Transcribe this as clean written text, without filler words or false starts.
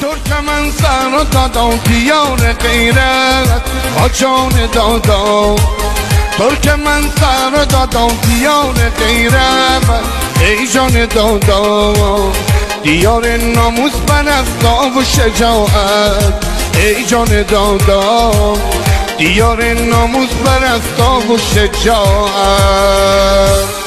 ترکمن سر دادم دیار غیرت با جان دادم ترکمن سر دادم دیار غیرت ای جان دادم دیار ناموس پرستا و شجاعت ای جان دادم دیار ناموس پرستا و شجاعت